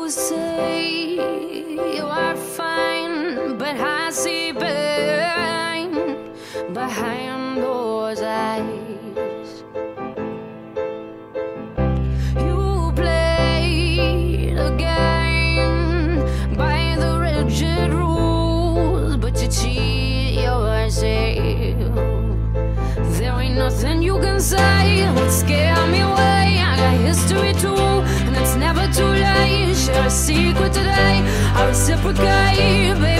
You say you are fine, but I see pain behind those eyes. You play the game by the rigid rules, but you cheat yourself. There ain't nothing you can say would scare me away. I got history too, and it's never too late. Share a secret today, I reciprocate, baby.